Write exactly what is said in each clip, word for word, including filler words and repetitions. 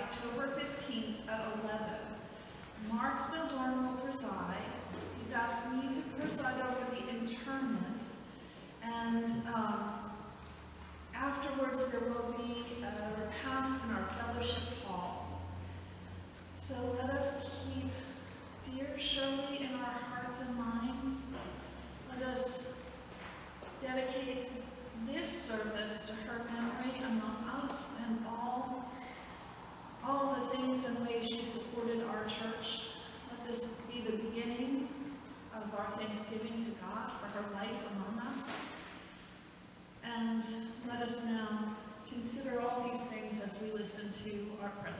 October fifteenth at eleven. Mark Spildorn will preside. He's asked me to preside over the interment, and um, afterwards there will be a repast in our fellowship hall. So let us keep dear Shirley in our hearts and minds. Let us dedicate this service to her memory among us and all, all the things and ways she supported our church. Let this be the beginning of our thanksgiving to God for her life among us. And let us now consider all these things as we listen to our prelude.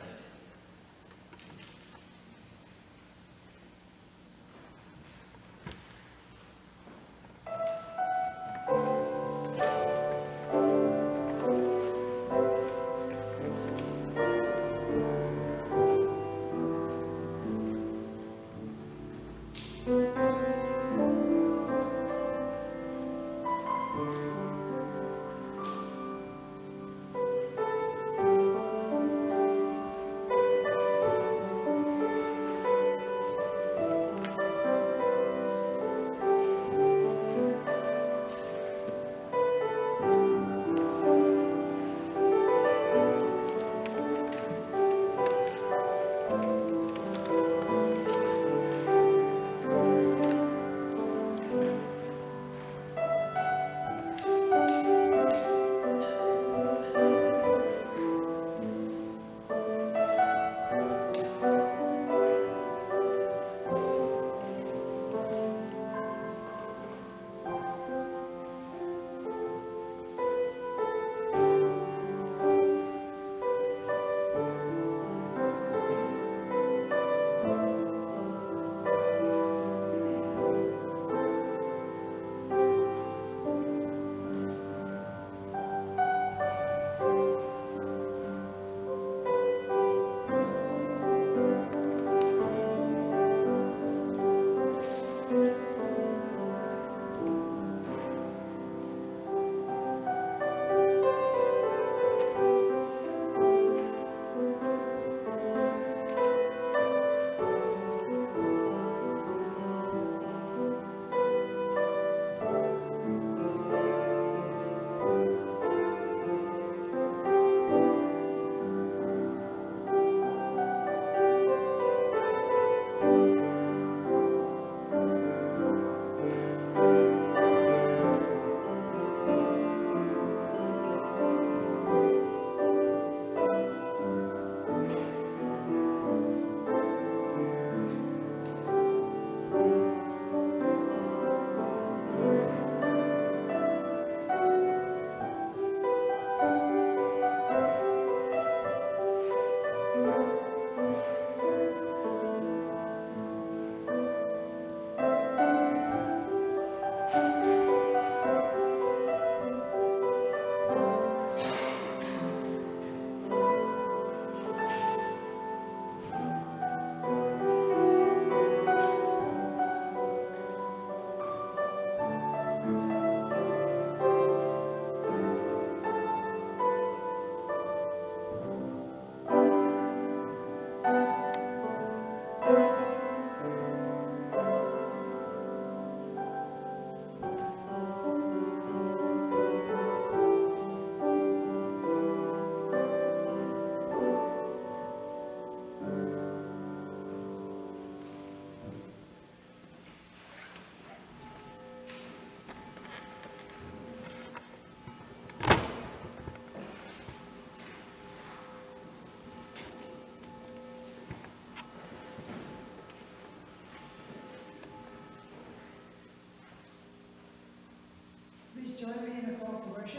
Join me in the call to worship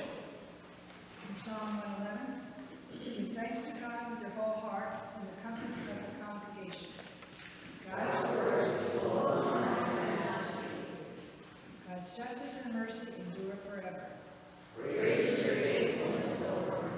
from Psalm one eleven. Give thanks to God with your whole heart in the company of the congregation. God's word is full of honor and majesty. God's justice and mercy endure forever. Great is your faithfulness, O Lord.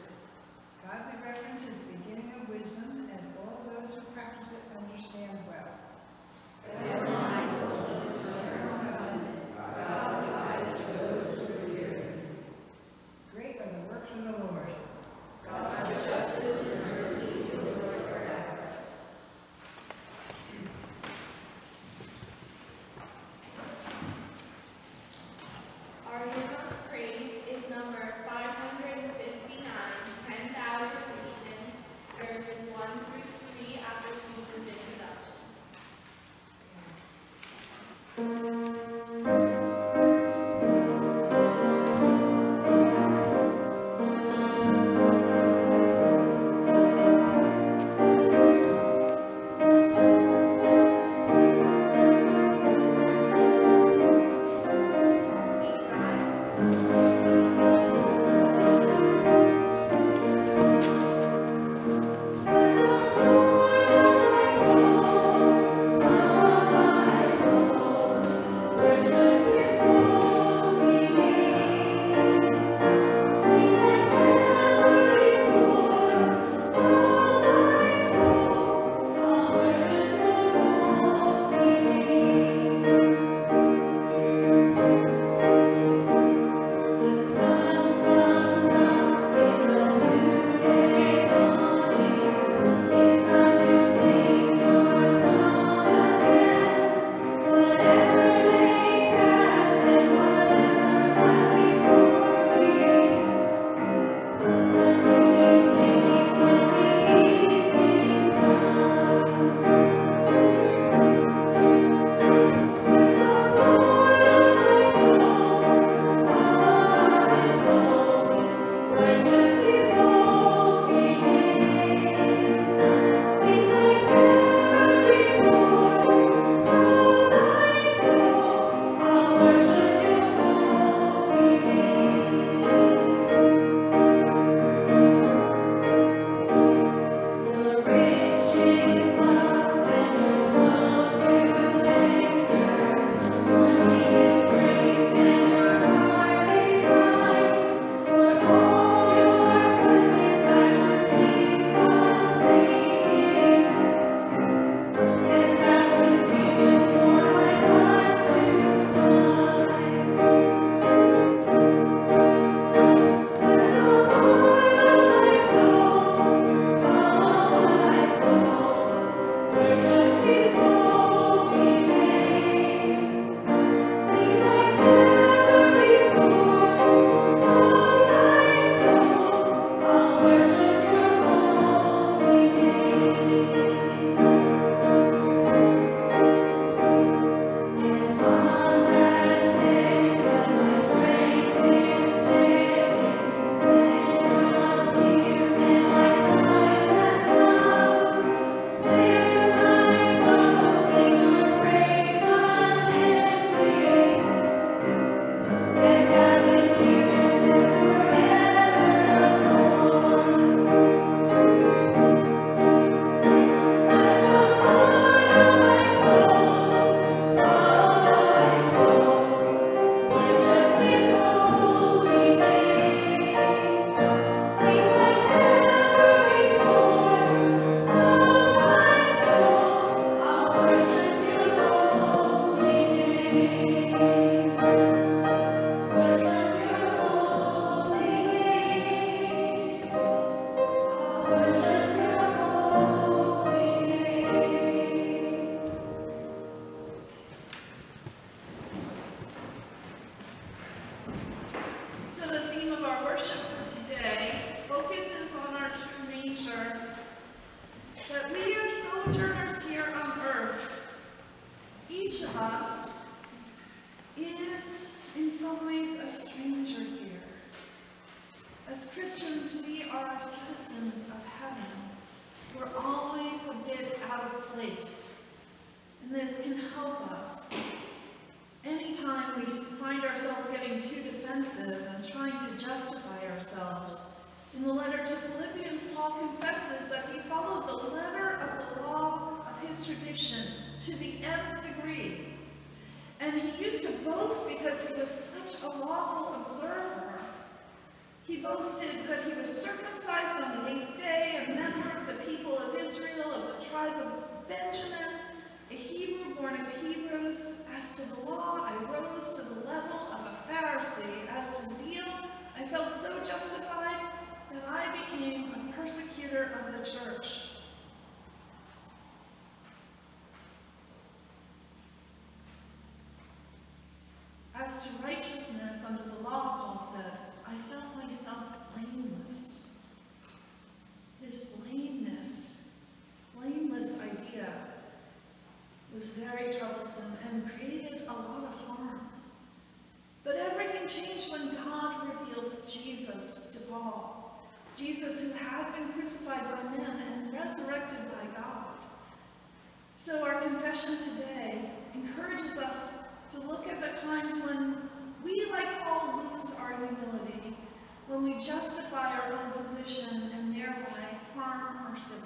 Godly reverence is the beginning of wisdom, as all those who practice it understand well. Ever mindful of his eternal covenant, God provides for those who revere him. Great are the works of the Lord. God's justice and mercy As Christians, we are citizens of heaven. We're always a bit out of place, and this can help us. Anytime we find ourselves getting too defensive and trying to justify ourselves, in the letter to Philippians, Paul confesses that he followed the letter of the law of his tradition to the nth degree. And he used to boast because he was such a lawful observer. He boasted that he was circumcised on the eighth day, a member of the people of Israel, of the tribe of Benjamin, a Hebrew born of Hebrews. As to the law, I rose to the level of a Pharisee. As to zeal, I felt so justified that I became a persecutor of the church. As to righteousness under the law, Paul said, I felt myself blameless. This blameless, blameless idea was very troublesome and created a lot of harm. But everything changed when God revealed Jesus to Paul. Jesus who had been crucified by men and resurrected by God. So our confession today encourages us to look at the times when we, like Paul, lose our humility, when we justify our own position and thereby harm our siblings.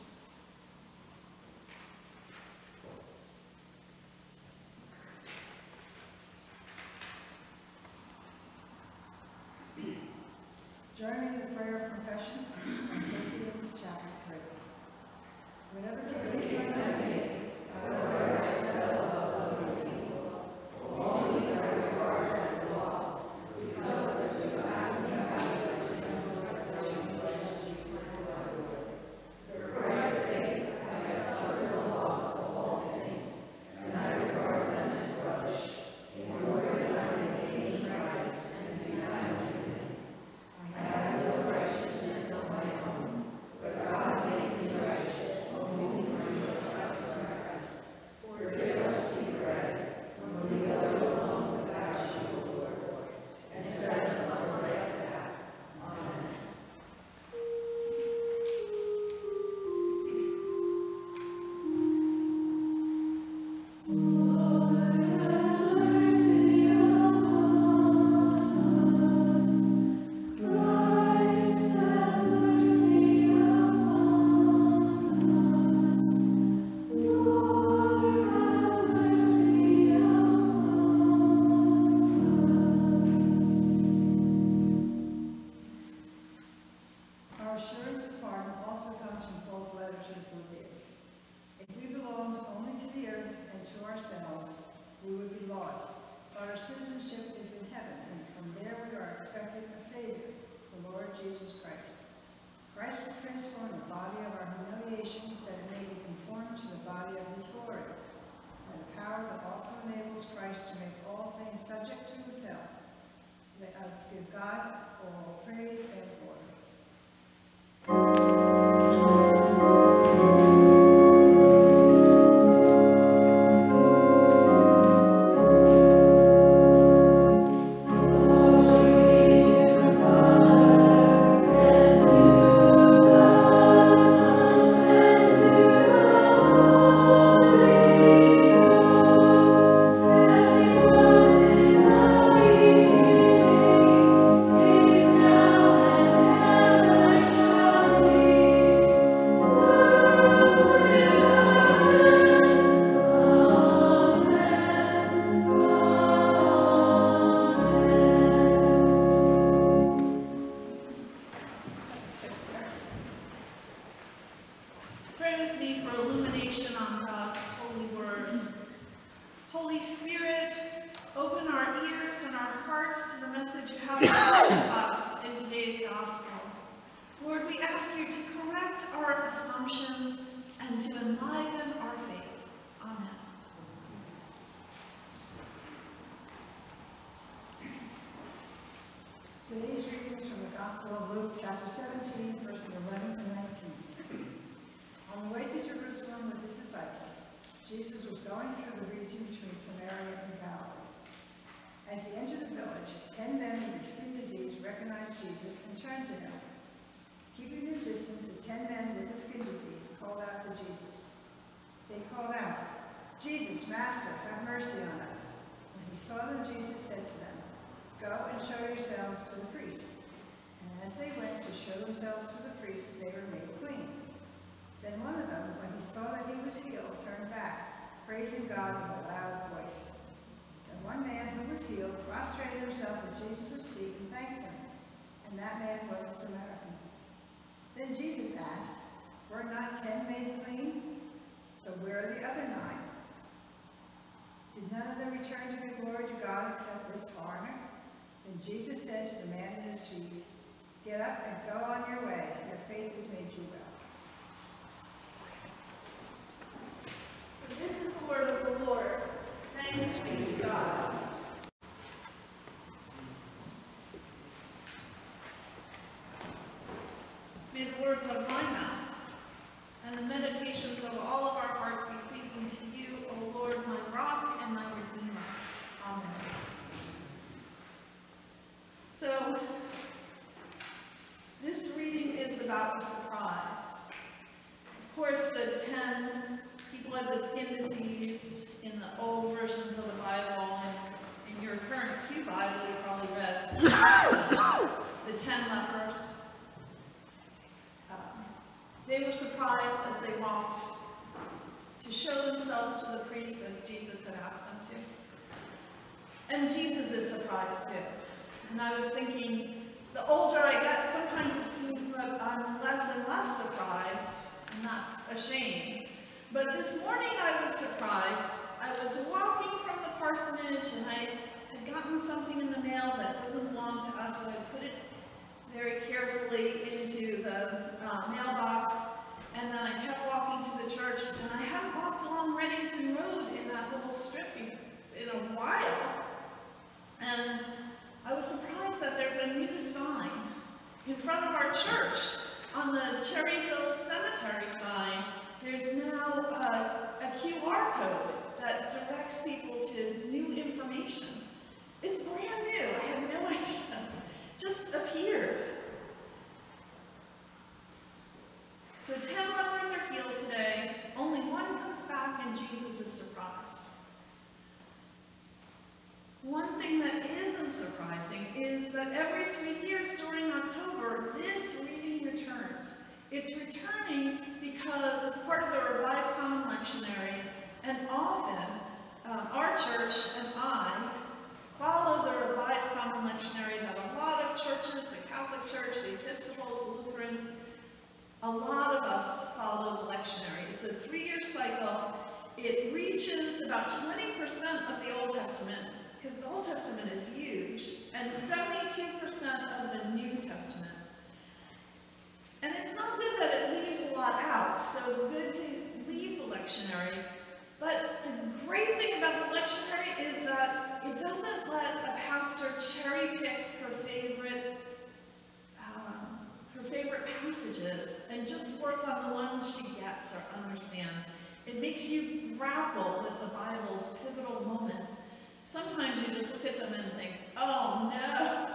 Join me in the prayer of confession in Philippians chapter three. Whatever debates I make, I regard myself above other people. All these I regard as loss, because of the surpassing value of the resurrection of Jesus Christ. For Christ's sake, I have suffered the loss of all things, and I regard them as rubbish, in order that I may gain Christ and be found in him. I have no righteousness of my own, but God makes me righteous only through Christ. For give us the bread when we go along without you, Lord, and set us on the right path. Amen. Our assurance of pardon also comes from Paul's letter to the Philippians. If we belonged only to the earth and to ourselves, we would be lost. But our citizenship is in heaven, and from there we are expecting a Savior, the Lord Jesus Christ. Christ will transform the body of our humiliation that it may be conformed to the body of his glory, and the power that also enables Christ to make all things subject to himself. Let us give God all praise and glory. Pray with me for illumination on God's holy word. Holy Spirit, open our ears and our hearts to the message you have brought to us in today's gospel. Lord, we ask you to correct our assumptions and to enliven our faith. Amen. Today's reading is from the Gospel of Luke, chapter seventeen, verses eleven to nineteen. On the way to Jerusalem with his disciples, Jesus was going through the region between Samaria and Galilee. As he entered the village, ten men with a skin disease recognized Jesus and turned to him. Keeping their distance, the ten men with the skin disease called out to Jesus. They called out, "Jesus, Master, have mercy on us." When he saw them, Jesus said to them, "Go and show yourselves to the priests." And as they went to show themselves to the priests, they were made clean. Then one of them, when he saw that he was healed, turned back, praising God with a loud voice. And one man who was healed prostrated himself at Jesus' feet and thanked him. And that man was a Samaritan. Then Jesus asked, "Were not ten made clean? So where are the other nine? Did none of them return to give glory to God except this foreigner?" Then Jesus said to the man at his feet, "Get up and go on your way. Your faith has made you well." So this is the word of the Lord. Thanks be to God. May the words of my mouth and the meditations of all of our hearts be pleasing to you, O Lord, my rock and my redeemer. Amen. So, this reading is about a surprise. Of course, the ten people had the skin disease in the old versions of the Bible, and in your current Pew Bible, you probably read the ten lepers. Um, they were surprised as they walked to show themselves to the priests as Jesus had asked them to. And Jesus is surprised too. And I was thinking, the older I get, sometimes it seems that I'm less and less surprised, and that's a shame. But this morning I was surprised. I was walking from the parsonage and I had gotten something in the mail that doesn't belong to us, so I put it very carefully into the uh, mailbox, and then I kept walking to the church, and I hadn't walked along Readington Road in that little strip in a while. And I was surprised that there's a new sign in front of our church. On the Cherry Hill Cemetery sign, there's now a, a Q R code that directs people to new information. It's brand new. I had no idea. Just appeared. So ten lepers are healed today. Only one comes back and Jesus is surprised. One thing that isn't surprising is that every three years during October, this reading returns. It's returning because it's part of the Revised Common Lectionary, and often um, our church and I follow the Revised Common Lectionary that a lot of churches, the Catholic Church, the Episcopals, the Lutherans, a lot of us follow the lectionary. It's a three-year cycle. It reaches about twenty percent of the Old Testament, because the Old Testament is huge, and seventy-two percent of the New Testament. And it's not good that it leaves a lot out, so it's good to leave the lectionary. But the great thing about the lectionary is that it doesn't let a pastor cherry pick her favorite, um, her favorite passages and just work on the ones she gets or understands. It makes you grapple with the Bible's pivotal moments. Sometimes you just look at them and think, oh no.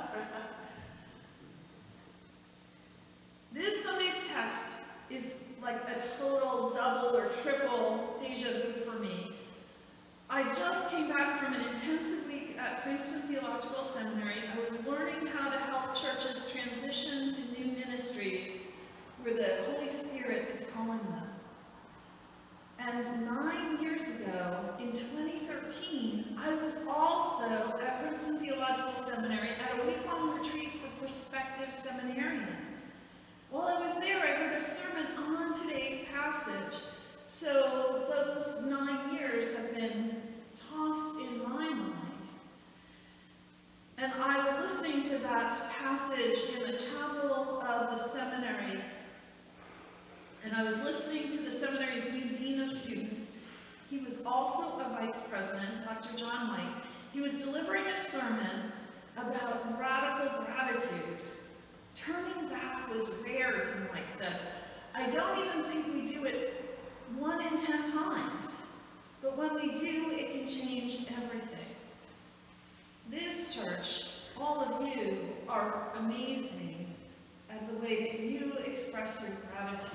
This Sunday's text is like a total double or triple deja vu for me. I just came back from an intensive week at Princeton Theological Seminary. I was learning how to help churches transition to new ministries where the Holy Spirit is calling them. And nine years ago, in twenty thirteen, I was also at Princeton Theological Seminary at a week-long retreat for prospective seminarians. While I was there, I heard a sermon on today's passage. So those nine years have been tossed in my mind. And I was listening to that passage in the chapel of the seminary. And I was listening to the seminary's new dean of students. He was also a vice president, Doctor John White. He was delivering a sermon about radical gratitude. Turning back was rare, Dean White said. I don't even think we do it one in ten times. But when we do, it can change everything. This church, all of you are amazing at the way that you express your gratitude.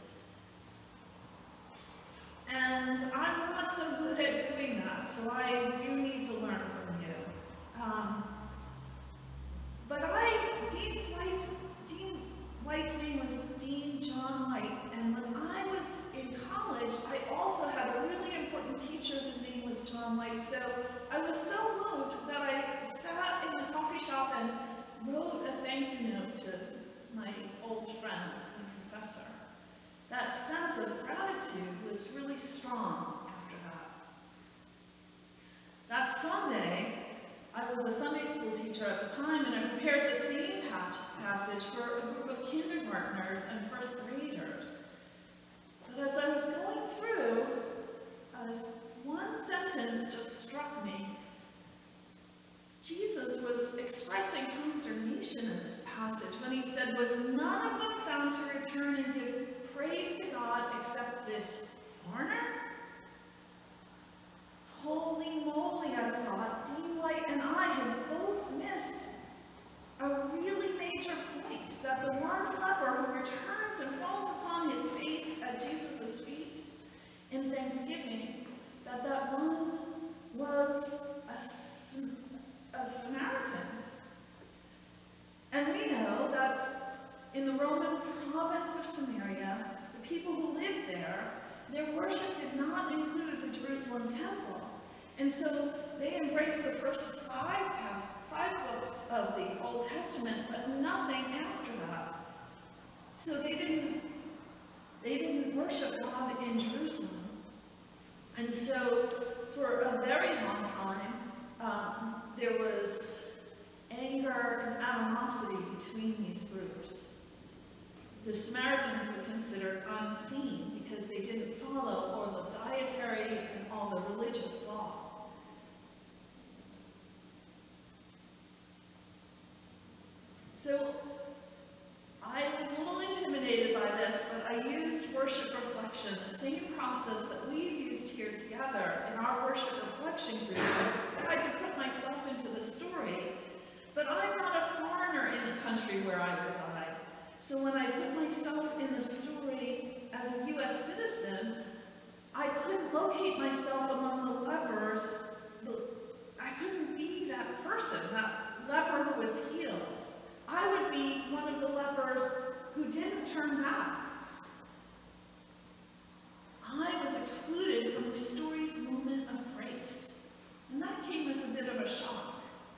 And I'm not so good at doing that, so I do need to learn from you. Um, but I, Dean White's, Dean White's name was Dean John White, and when I was in college, I also had a really important teacher whose name was John White. So I was so moved that I sat in the coffee shop and wrote a thank you note to my old friend and professor. That sense of gratitude was really strong after that. That Sunday, I was a Sunday school teacher at the time, and I prepared the same passage for a group of kindergartners and first graders. But as I was going through, as one sentence just struck me. Jesus was expressing consternation in this passage when he said, "Was none of them found to return and give praise to God except this foreigner?" Holy moly, I thought, Dean White and I had both missed a really major point, that the one leper who returns and falls upon his face at Jesus' feet in thanksgiving, that that one was a, a Samaritan. And we know that in the Roman province of Samaria, the people who lived there, their worship did not include the Jerusalem temple. And so they embraced the first five, past, five books of the Old Testament, but nothing after that. So they didn't, they didn't worship God in Jerusalem. And so for a very long time, um, there was anger and animosity between these groups. The Samaritans were considered unclean because they didn't follow all the dietary and all the religious law. So I was a little intimidated by this, but I used worship reflection, the same process that we've used here together in our worship reflection groups. I tried to put myself into the story, but I'm not a foreigner in the country where I reside. So when I put myself in the story as a U S citizen, I couldn't locate myself among the lepers. I couldn't be that person, that leper who was healed. I would be one of the lepers who didn't turn back. I was excluded from the story's moment of grace, and that came as a bit of a shock.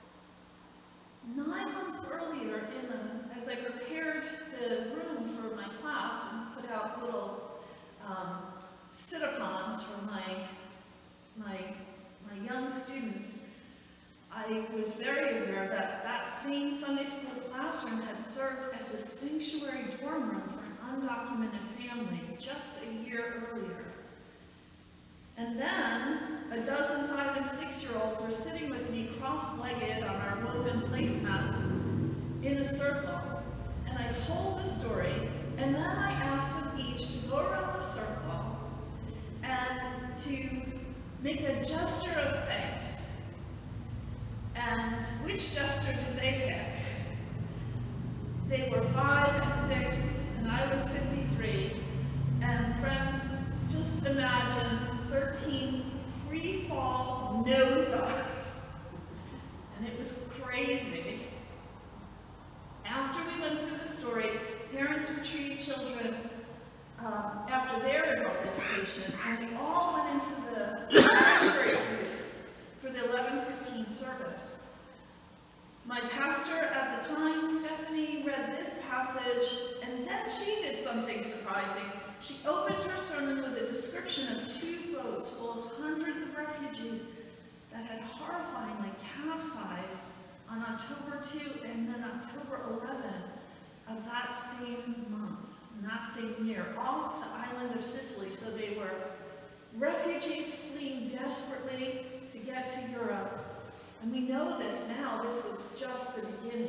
Nine months earlier, in a, as I prepared the room for my class and put out little um, sit-upons for my, my, my young students, I was very aware that that same Sunday school classroom had served as a sanctuary dorm room for an undocumented family just a year earlier. And then a dozen five and six-year-olds were sitting with me cross-legged on our woven placemats in a circle. And I told the story, and then I asked them each to go around the circle and to make a gesture of thanks. And which gesture did they pick? They were five and six, and I was fifty-three. And friends, just imagine thirteen free-fall nosedives. And it was crazy. After we went through the story, parents retrieved children um, after their adult education, and we all went into the sanctuary groups for the eleven fifteen service. My pastor at the time, Stephanie, read this passage, and then she did something surprising. She opened her sermon with a description of two boats full of hundreds of refugees that had horrifyingly capsized on October second and then October eleventh of that same month, in that same year, off the island of Sicily. So they were refugees fleeing desperately to get to Europe. And we know this now, this was just the beginning.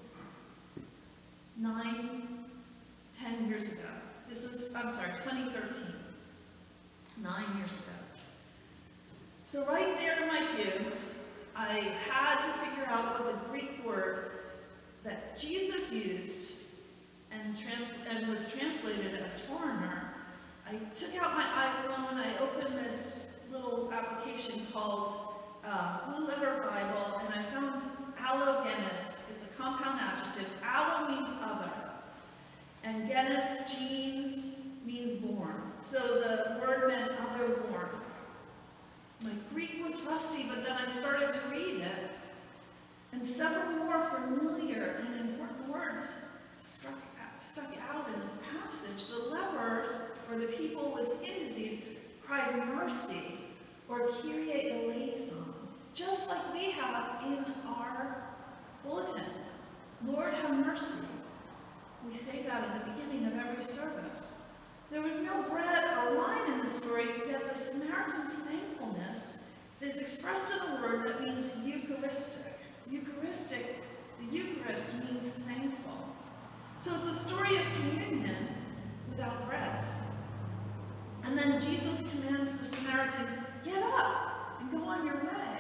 Nine, ten years ago. This was, I'm sorry, twenty thirteen. Nine years ago. So right there in my pew, I had to figure out what the Greek word that Jesus used and, trans and was translated as foreigner. I took out my iPhone, I opened this little application called uh, Blue Letter Bible, and I found allogenous. It's a compound adjective. Allo means other, and genus, genes, means born. So the word meant other-born. My Greek was rusty, but then I started to read it, and several more familiar and important words struck, stuck out in this passage. The lepers, or the people with skin disease, cried mercy, or Kyrie eleison, just like we have in our bulletin. Lord, have mercy. We say that at the beginning of every service. There was no bread or wine in the story, yet the Samaritan's thankfulness is expressed in a word that means Eucharistic. Eucharistic, the Eucharist means thankful. So it's a story of communion without bread. And then Jesus commands the Samaritan, get up and go on your way.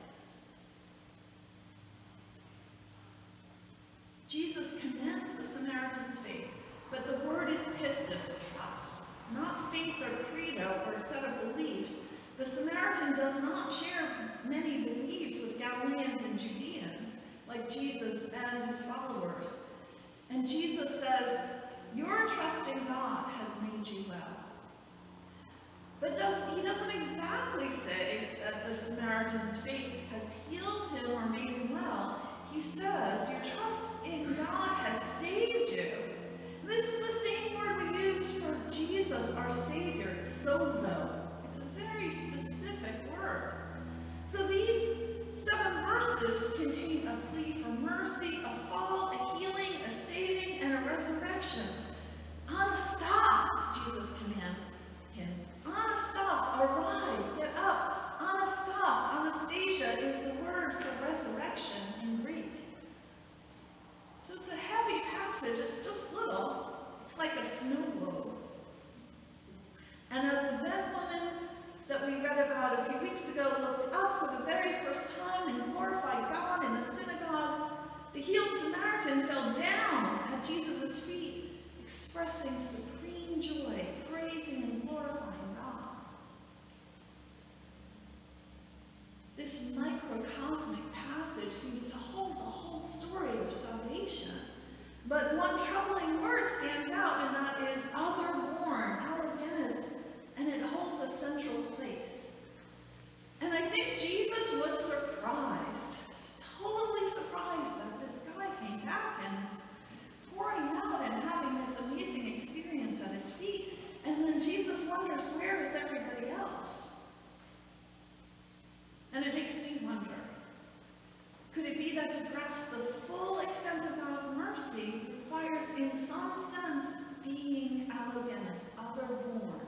Jesus commands the Samaritan's faith, but the word is pistis, trust, not faith or credo or a set of beliefs. The Samaritan does not share many beliefs with Galileans and Judeans, like Jesus and his followers. And Jesus says, your trust in God has made you well. But does, he doesn't exactly say that the Samaritan's faith has healed him or made him well. He says, your trust in God has saved you. This is the same word we use for Jesus, our Savior. It's sozo. It's a very specific word. So these seven verses contain a plea for mercy, a fall, a healing, a saving, and a resurrection. Anastas, Jesus commands him. Anastas, arise, get up. Anastas, Anastasia is the word for resurrection in Greek. So it's a heavy passage, it's just little. It's like a snow globe. And as the dead woman that we read about a few weeks ago looked up for the very first time and glorified God in the synagogue, the healed Samaritan fell down at Jesus' feet, expressing supreme joy, praising and glorifying God. This microcosmic passage seems to hold the whole story of salvation. But one troubling word stands out, and that is other-born, allogenous, and it holds a central place. And I think Jesus was surprised, totally surprised that this guy came back and is pouring out and having this amazing experience at his feet. And then Jesus wonders, where is everybody else? And it makes me wonder, could it be that to grasp the full extent of God's mercy requires, in some sense, being allogenous, other-born?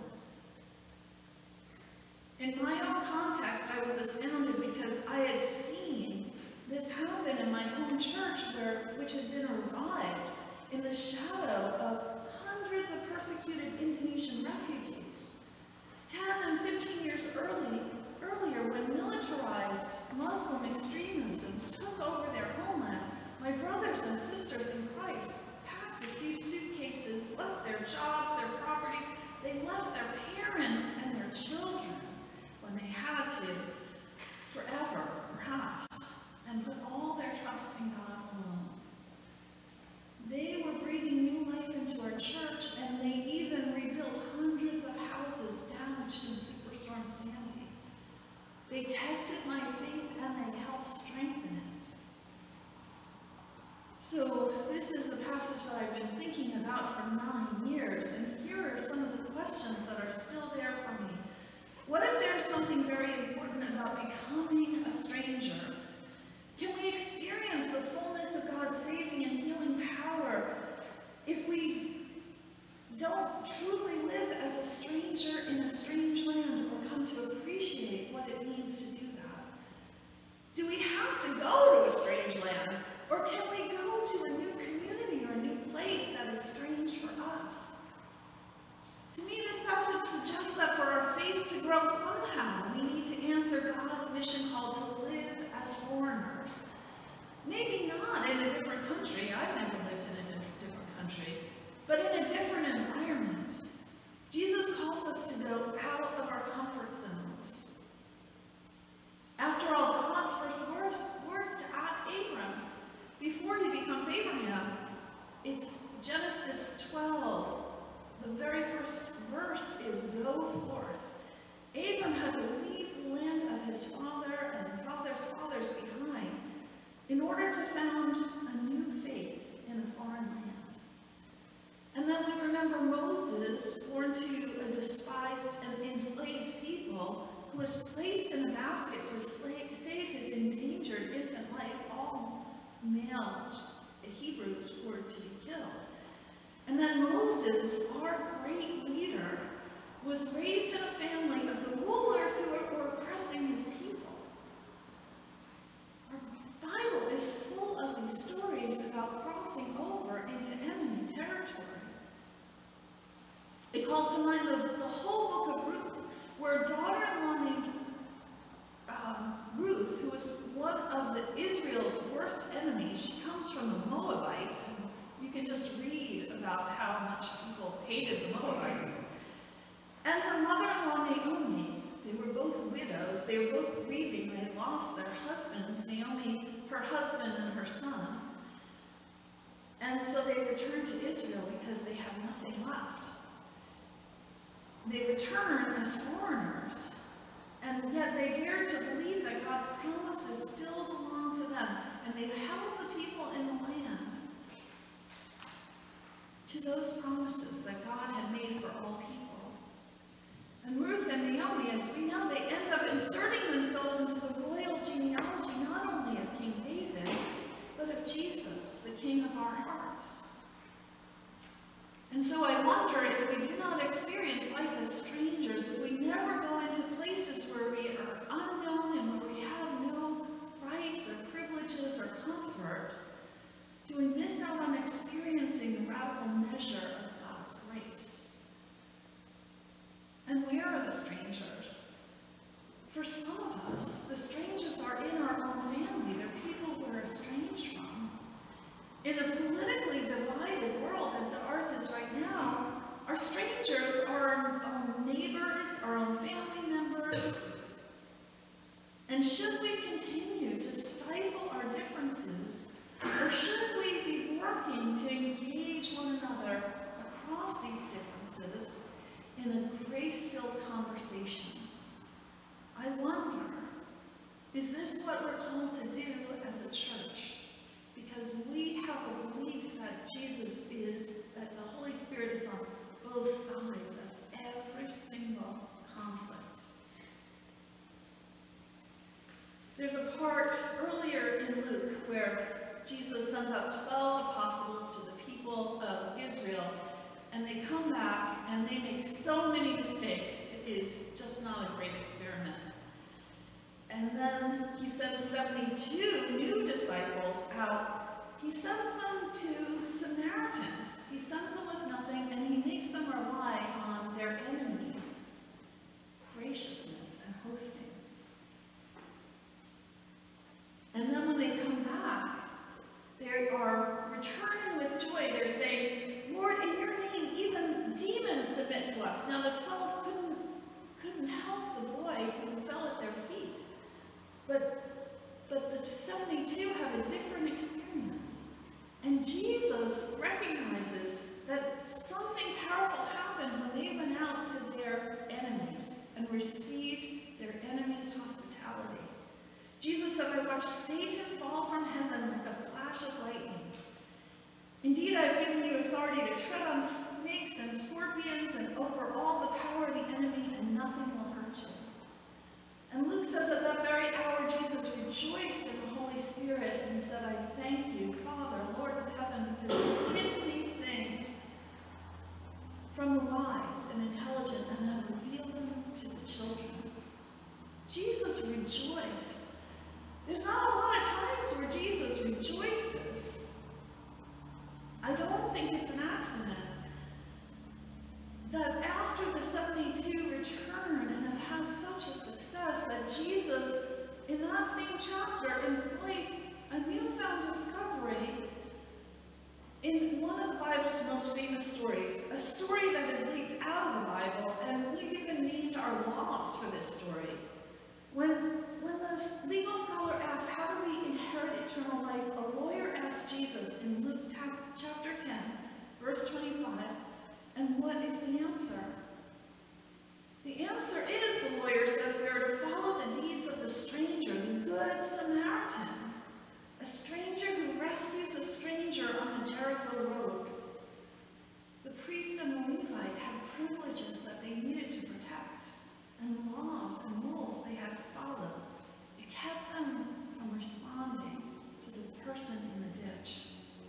In my own context, I was astounded because I had seen this happen in my home church, where, which had been revived in the shadow of hundreds of persecuted Indonesian refugees. Ten and fifteen years early, earlier, when militarized Muslim extremism took over their homeland, my brothers and sisters in Christ packed a few suitcases, left their jobs, their property. They left their parents and their children when they had to, forever, perhaps, and put all their trust in God alone. They were breathing new life into our church, and they even rebuilt hundreds of houses damaged in Superstorm Sandy. They tested my faith and they helped strengthen it. So this is a passage that I've been thinking about for nine years, and here are some of the questions that are still there for me. What if there's something very important about becoming a stranger? Can we experience the fullness of God's saving and healing power if we don't truly live as a stranger in a strange land, or come to appreciate what it means to do that? Do we have to go to a strange land, or can we go to a new community or a new place that is strange for us? To me, this passage suggests for our faith to grow somehow, we need to answer God's mission call to live as but in a different environment. Jesus calls us to go out of our comfort zones. After all, God's first words, words to Abram, before he becomes Abraham, it's Genesis twelve. The very first verse is, go forth. Abram had to leave the land of his father and father's fathers behind in order to found a new faith in a foreign land. And then we remember Moses, born to a despised and enslaved people, who was placed in a basket to slave, save his endangered infant life. All male Hebrews were to be killed. And then Moses, our great leader, was raised in a family of the rulers who were, were oppressing his people. Our Bible is full of these stories about crossing over into enemy territory. It calls to mind the, the whole book of Ruth, where a daughter-in-law named um, Ruth, who was one of the, Israel's worst enemies, she comes from the Moabites. And you can just read about how much people hated the Moabites. And her mother-in-law Naomi, they were both widows. They were both grieving. They had lost their husbands. Naomi, her husband, and her son. And so they returned to Israel because they had nothing left. They return as foreigners, and yet they dared to believe that God's promises still belong to them, and they've held the people in the land to those promises that God had made for all people. And Ruth and Naomi, as we know, they end up inserting themselves into the royal genealogy not only of King David, but of Jesus, the King of our hearts. And so I wonder if we do not experience life as strangers, if we never go into places where we are unknown and where we have no rights or privileges or comfort, do we miss out on experiencing the radical measure of God's grace? And where are the strangers? For some of us, the strangers are in our own family. They're people we're estranged from. In a politically divided world as ours is right now, our strangers are our own neighbors, our own family members. And should we continue to stifle our differences, or should we be working to engage one another across these differences in a grace-filled conversations? I wonder, is this what we're called to do as a church? Because we have a belief that Jesus is, that the Holy Spirit is on both sides of every single conflict. There's a part earlier in Luke where Jesus sends out twelve apostles to the people of Israel, and they come back and they make so many mistakes. It is just not a great experiment. And then he sends seventy-two new disciples out. He sends them to Samaritans. He sends them with nothing, and he makes them rely on their enemies' graciousness and hosting. And then when they come back, they are returning with joy. They're saying, Lord, in your name, even demons submit to us. Now the twelve couldn't, couldn't help the boy who fell at their feet. But, but the seventy-two have a different experience. And Jesus recognizes that something powerful happened when they went out to their enemies and received their enemies' hospitality. Jesus said, I watched Satan fall from heaven like a flash of lightning. Indeed, I have given you authority to tread on snakes and scorpions and over all the power of the enemy, and nothing will hurt you. And Luke says at that very hour, Jesus rejoiced in the Holy Spirit and said, I thank you, Father, Lord of heaven, because you've hidden these things from the wise and intelligent and have revealed them to the children. Jesus rejoiced. There's not a lot of times where Jesus rejoices. I don't think it's an accident that after the seventy-two return and have had such a success, that Jesus, in that same chapter, employs a newfound discovery in one of the Bible's most famous stories. are lost for this story. When, when the legal scholar asks, how do we inherit eternal life, a lawyer asks Jesus in Luke chapter ten, verse twenty-five, and what is the answer? The answer is, the lawyer says, we are to follow the deeds of the stranger, the Good Samaritan, a stranger who rescues a stranger on the Jericho road. The priest and the Levite had privileges that they needed to protect, and laws and rules they had to follow. It kept them from responding to the person in the ditch.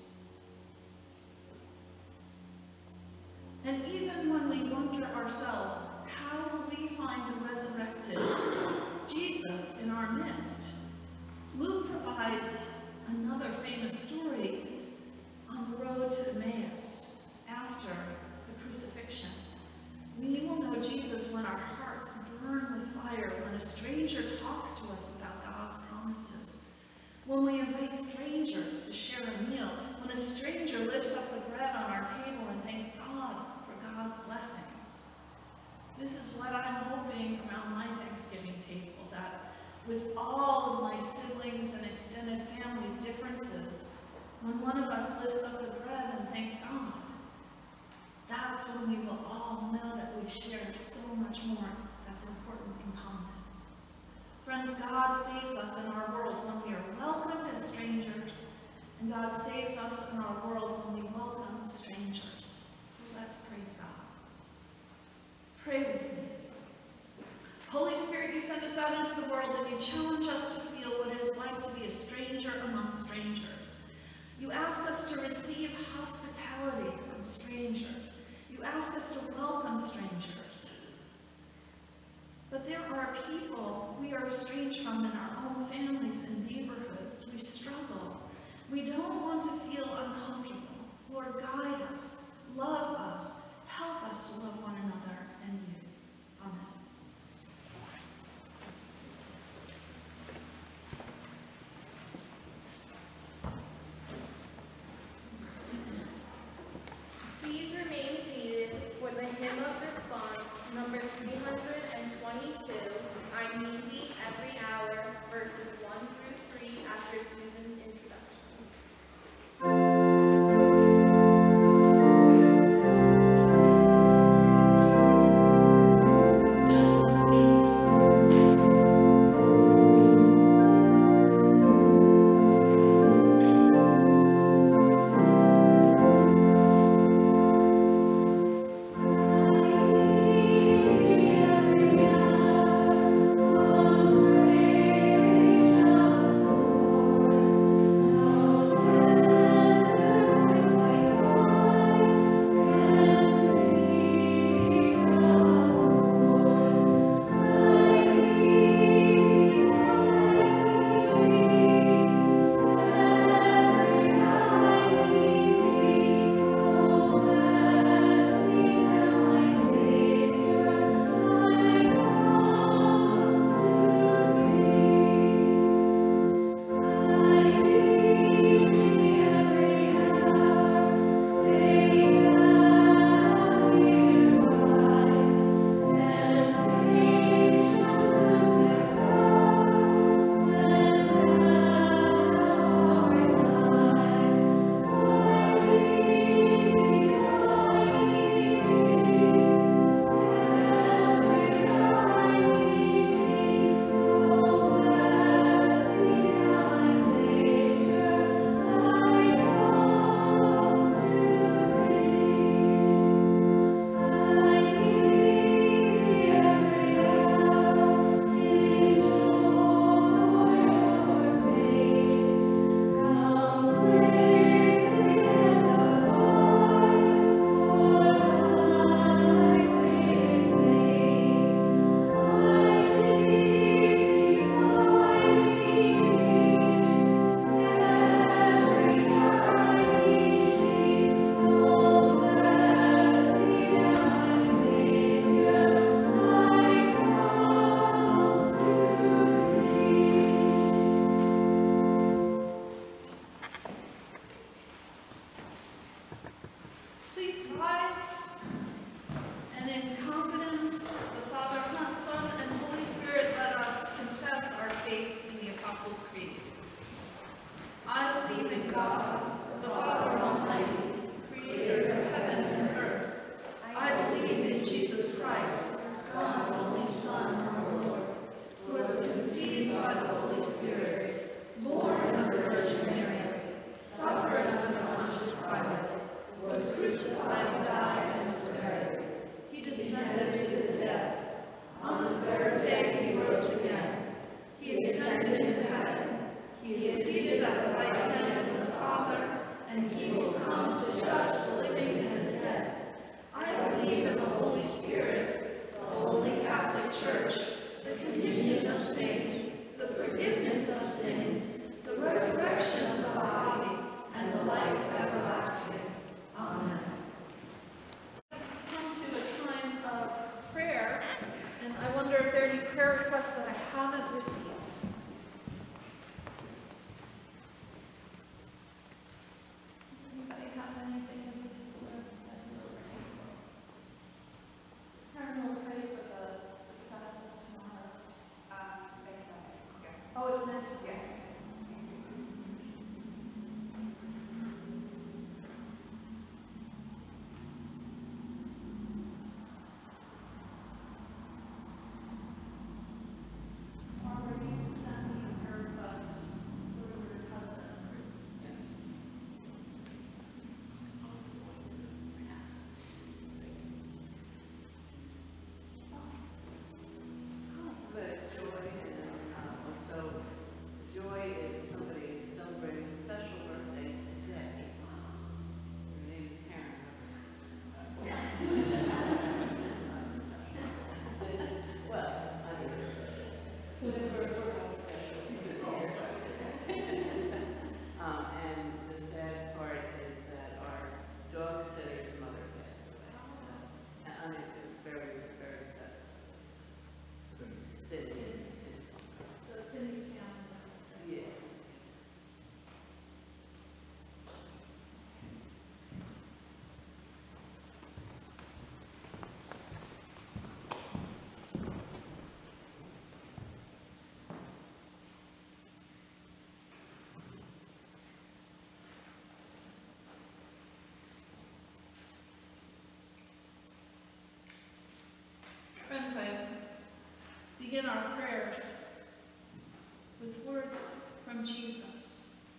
And even when we wonder ourselves, how will we find the resurrected Jesus in our midst? Luke provides another famous story on the road to Emmaus after the crucifixion. We will know Jesus when our hearts burn with fire, when a stranger talks to us about God's promises, when we invite strangers to share a meal, when a stranger lifts up the bread on our table and thanks God for God's blessings. This is what I'm hoping around my Thanksgiving table, that with all of my siblings and extended family's differences, when one of us lifts up the bread and thanks God, that's when we will all know that we share so much more that's important in common. Friends, God saves us in our world when we are welcomed as strangers, and God saves us in our world when we welcome strangers. So let's praise God. Pray with me. Holy Spirit, you send us out into the world and you challenge us to feel what it is like to be a stranger among strangers. You ask us to receive hospitality from strangers. You ask us to welcome strangers. But there are people we are estranged from in our own families and neighborhoods. We struggle. We don't want to feel uncomfortable. Lord, guide us, love us, help us to love one another and you. Amen. Please remain seated for the hymn of response, number three hundred twenty-two, I Need Thee Every Hour, verses one through three, after Susan's introduction. Please rise, and in confidence, the Father Apostles' Creed. I believe in God, the Father Almighty, creator of heaven and earth. I believe in Jesus Christ, God's only Son, our Lord, who was conceived by the Holy Spirit, born of the Virgin Mary, suffered under Pontius Pilate, was crucified, died, and was buried. He descended to the dead. On the third day he rose again. He ascended into heaven. He is seated at the right hand of the Father, and he will come to judge the living and the dead. I believe in the Holy Spirit, the Holy Catholic Church, the communion of saints, the forgiveness of sins, the resurrection of the body, and the life everlasting. Amen. Come to a time of prayer, and I wonder if there are any prayer requests that I haven't received. Anybody have anything in particular that you're praying for? Karen will pray for the success of tomorrow's. Um, next Sunday. Okay. Oh, it's next. Yeah. Barbara, you sent me a prayer request for your cousin. Yes. The joy and um, also joy is somebody celebrating a special birthday today. Her name is Karen. Well, I think it's special. We're all special because um, and the sad part is that our dog sitter's mother passed away. So, I mean, it's very, very sad. Cindy. So Cindy's family. Yeah. Friends, I begin our prayers with words from Jesus.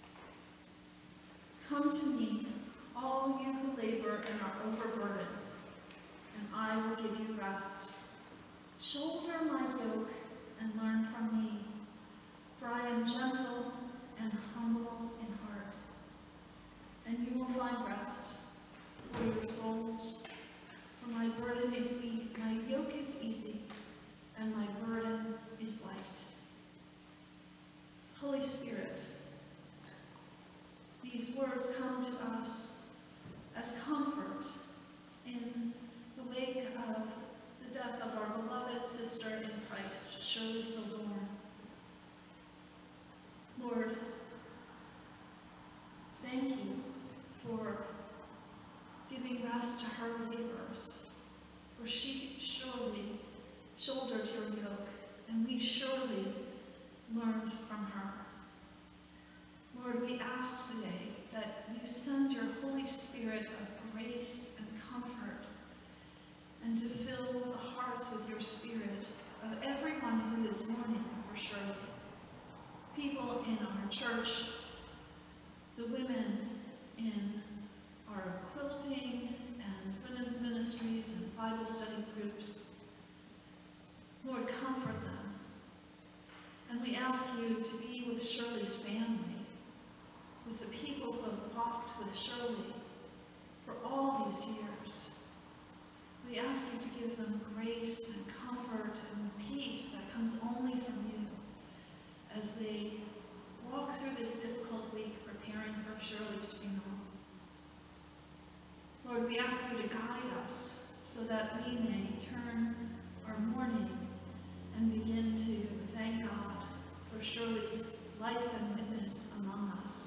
Come to me, all you who labor and are overburdened, and I will give you rest. Shoulder my yoke and learn from me, for I am gentle and humble in heart, and you will find rest for your souls. For my burden is easy, my yoke is easy, and my burden is light. Holy Spirit, these words come to us as comfort in the wake of the death of our beloved sister in Christ, Shirley Spildorn. Lord, thank you for giving rest to her labors, for she surely shouldered your yoke, and we surely learned from her. Lord, we ask today that you send your Holy Spirit of grace and comfort, and to fill the hearts with your Spirit of everyone who is mourning for Shirley. People in our church, the women in our quilting and women's ministries and Bible study groups. Lord, comfort them. And we ask you to be with Shirley's family, with the people who have walked with Shirley for all these years. We ask you to give them grace and comfort and peace that comes only from you as they walk through this difficult week preparing for Shirley's funeral. Lord, we ask you to guide us so that we may turn our mourning and begin to thank God for Shirley's life and witness among us.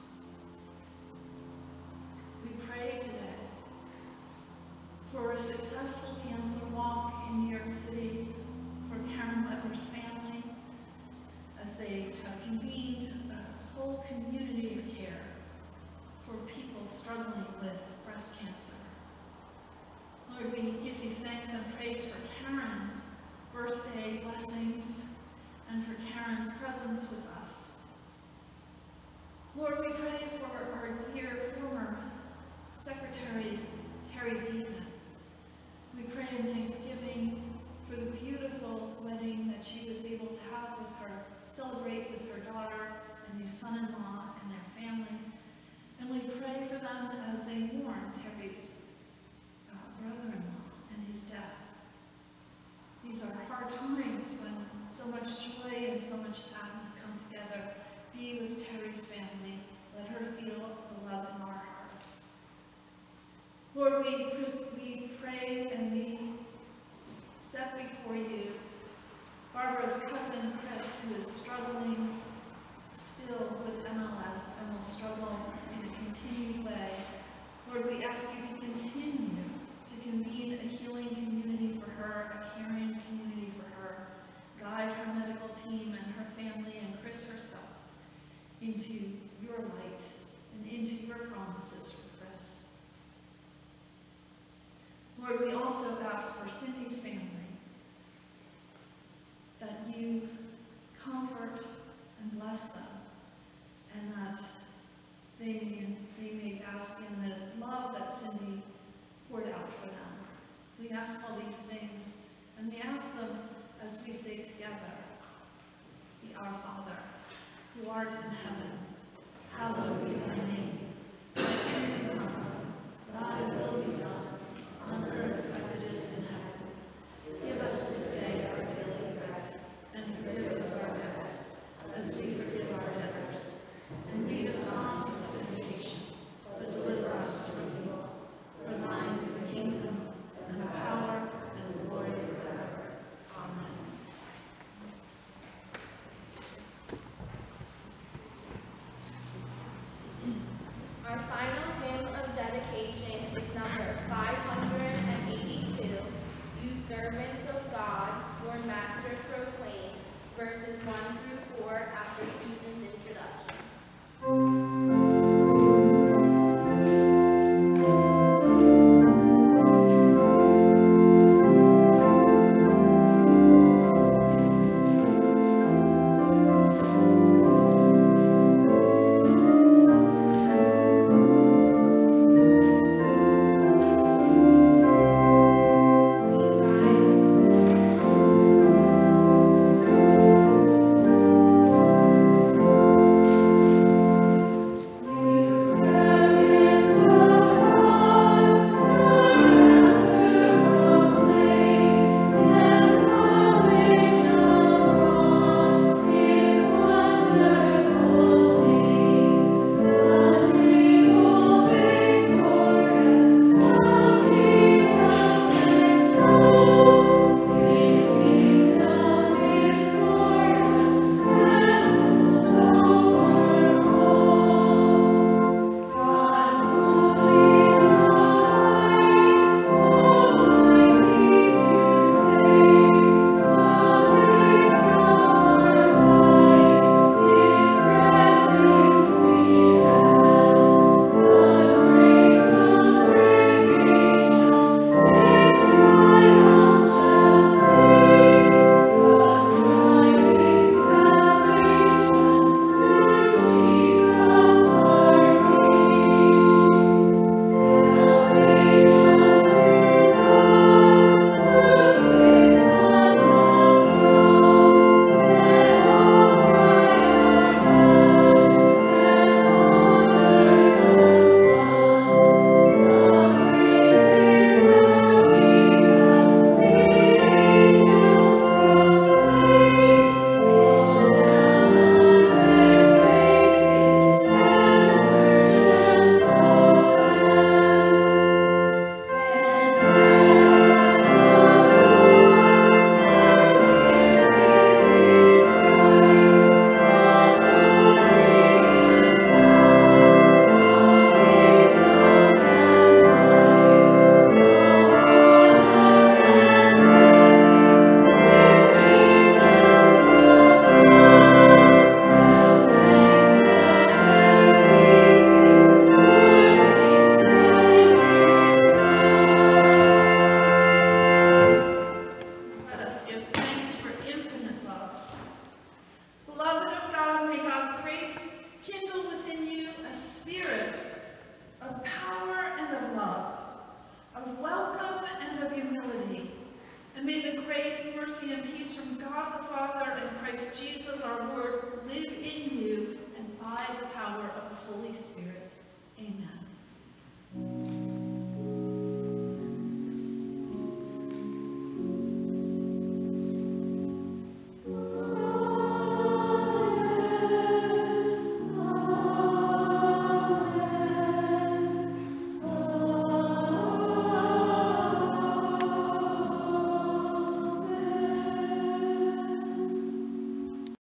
We pray today for a successful cancer walk in New York City for Karen Weber's family as they have convened a whole community of care for people struggling with breast cancer. Lord, we give you thanks and praise for Karen's birthday blessings and for Karen's presence with us. Lord, we pray for our dear former Secretary Terry Deacon. We pray in thanksgiving for the beautiful wedding that she was able to have with her, celebrate with her daughter and new son-in-law and their family. And we pray for them as they mourn Terry's uh, brother-in-law and his death. These are hard times when so much joy and so much sadness come together. Be with Terry's family. Let her feel the love in our hearts. Lord, we, we pray and we step before you. Barbara's cousin Chris, who is struggling still with M L S and will struggle in a continued way. Lord, we ask you to continue to convene a healing community for her, a caring community for her. Guide her medical team and her family and Chris herself into your light and into your promises for Chris. Lord, we also ask for Cindy's family, that you comfort and bless them, and that they may, they may bask in the love that Cindy poured out for them. We ask all these things, and we ask them as we say together, the Our Father, who art in heaven, hallowed be thy name.